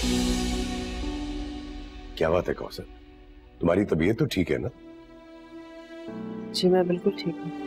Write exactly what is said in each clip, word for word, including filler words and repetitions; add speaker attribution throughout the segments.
Speaker 1: क्या बात है कौसर, तुम्हारी तबीयत तो ठीक है ना?
Speaker 2: जी मैं बिल्कुल ठीक हूँ।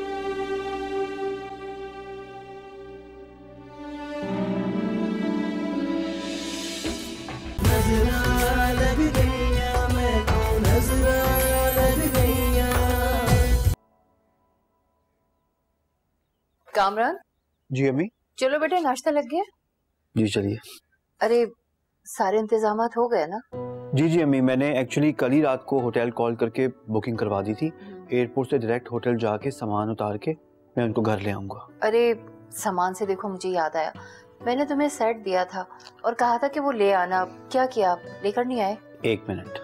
Speaker 3: कामरान।
Speaker 4: जी अम्मी।
Speaker 3: चलो बेटे नाश्ता लग गया?
Speaker 4: जी चलिए।
Speaker 3: अरे सारे इंतजामात हो गए ना?
Speaker 4: जी जी अम्मी, मैंने एक्चुअली कल ही रात को होटल कॉल करके बुकिंग करवा दी थी। एयरपोर्ट से डायरेक्ट होटल जाके सामान उतार के मैं उनको घर ले आऊंगा।
Speaker 3: अरे सामान से देखो मुझे याद आया, मैंने तुम्हें सेट दिया था और कहा था कि वो ले आना, क्या किया आप? लेकर नहीं आए?
Speaker 4: एक मिनट।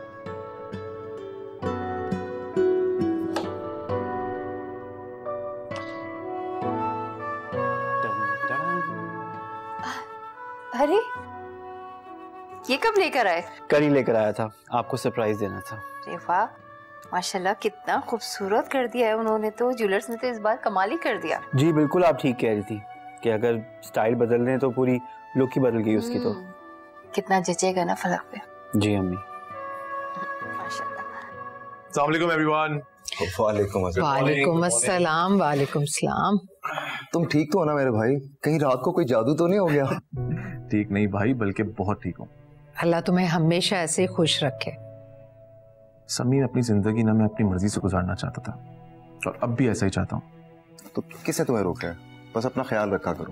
Speaker 3: अरे ये कब लेकर आए?
Speaker 4: कल ही लेकर आया था, आपको सरप्राइज देना था।
Speaker 3: अरे वाह, माशाल्लाह कितना खूबसूरत कर दिया है उन्होंने तो, ज्वेलर्स ने तो इस बार कमाल ही कर दिया।
Speaker 4: जी बिल्कुल, आप ठीक कह रही थी कि अगर स्टाइल बदल रहे हैं तो पूरी लुक ही बदल गई उसकी। तो
Speaker 3: कितना जचेगा ना फलक पे।
Speaker 4: जी अम्मी।
Speaker 3: माशाल्लाह।
Speaker 5: अस्सलाम वालेकुम एवरीवन।
Speaker 6: वालेकुम
Speaker 7: वालेकुम अस्सलाम। वालेकुम सलाम।
Speaker 6: तुम ठीक तो हो ना मेरे भाई? कहीं रात को कोई जादू तो नहीं हो गया?
Speaker 5: ठीक नहीं भाई, बल्कि बहुत ठीक हूँ।
Speaker 7: अल्लाह तुम्हें हमेशा ऐसे खुश रखे।
Speaker 5: समीर, अपनी जिंदगी ना मैं अपनी मर्जी से गुजारना चाहता था और अब भी ऐसा ही चाहता हूँ।
Speaker 6: तो किसने तुम्हें रोका है? बस अपना ख्याल रखा करो।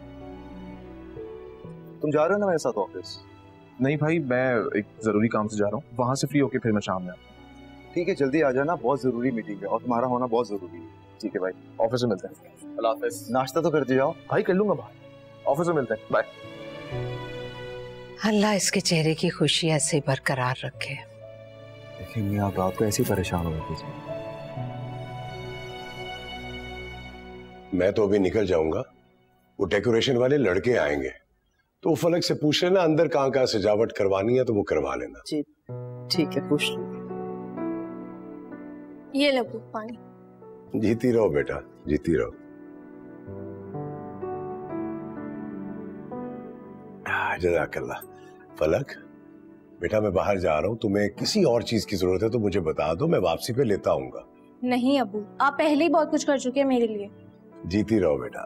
Speaker 6: तुम जा रहे हो ना मेरे साथ ऑफिस?
Speaker 5: नहीं भाई, मैं एक जरूरी काम से जा रहा हूँ, वहां से फ्री होके फिर मैं शाम में आता हूँ।
Speaker 6: ठीक है, जल्दी आ जाना, बहुत जरूरी मीटिंग है और तुम्हारा होना बहुत जरूरी है। ठीक है भाई,
Speaker 5: ऑफिस में मिलते हैं। अल्लाह हाफिज।
Speaker 6: नाश्ता तो करते जाओ
Speaker 5: भाई, कर लूंगा बाहर, ऑफिस में मिलते हैं, बाय।
Speaker 7: अल्लाह इसके चेहरे की खुशी ऐसे बरकरार रखे।
Speaker 6: देखिए मैं आप रात को ऐसे ही परेशान हो गए।
Speaker 1: मैं तो अभी निकल जाऊंगा, वो डेकोरेशन वाले लड़के आएंगे तो फलक से पूछ लेना अंदर कहाँ कहाँ सजावट करवानी है तो वो करवा लेना।
Speaker 2: जी ठीक है, पूछ लो।
Speaker 8: ये लो पानी।
Speaker 1: जीती रहो बेटा, जीती रहो। जज़ाकल्लाह। फलक बेटा, मैं बाहर जा रहा हूँ, तुम्हें किसी और चीज की जरूरत है तो मुझे बता दो, मैं वापसी पे लेता आऊंगा।
Speaker 8: नहीं अबू, आप पहले ही बहुत कुछ कर चुके हैं मेरे लिए।
Speaker 1: जीती रहो बेटा।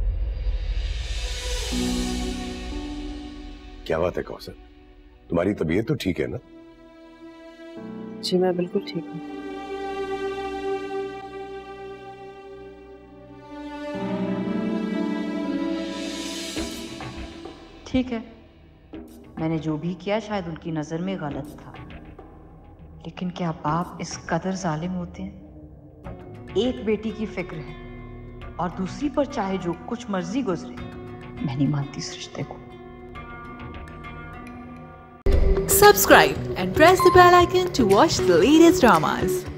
Speaker 1: क्या बात है कौसर, तुम्हारी तबीयत तो ठीक है ना?
Speaker 2: जी मैं बिल्कुल ठीक हूँ।
Speaker 9: ठीक है, मैंने जो भी किया शायद उनकी नजर में गलत था, लेकिन क्या बाप इस कदर जालिम होते हैं? एक बेटी की फिक्र है और दूसरी पर चाहे जो कुछ मर्जी गुजरे। मैं नहीं मानती इस रिश्ते को।
Speaker 10: Subscribe and press the bell icon to watch the latest dramas.